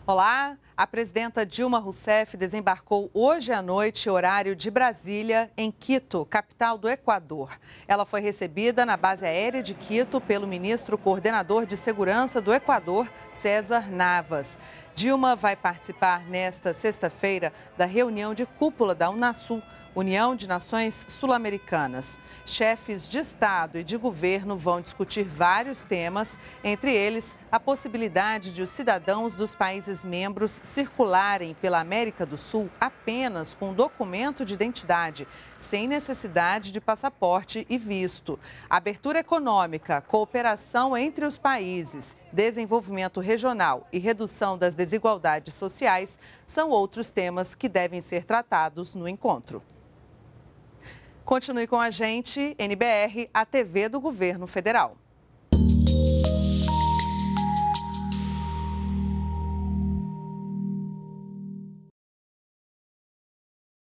Olá, a presidenta Dilma Rousseff desembarcou hoje à noite, horário de Brasília, em Quito, capital do Equador. Ela foi recebida na base aérea de Quito pelo ministro coordenador de segurança do Equador, César Navas. Dilma vai participar nesta sexta-feira da reunião de cúpula da Unasul, União de Nações Sul-Americanas. Chefes de Estado e de governo vão discutir vários temas, entre eles a possibilidade de os cidadãos dos países membros circularem pela América do Sul apenas com documento de identidade, sem necessidade de passaporte e visto. Abertura econômica, cooperação entre os países, desenvolvimento regional e redução das desigualdades sociais são outros temas que devem ser tratados no encontro. Continue com a gente, NBR, a TV do Governo Federal.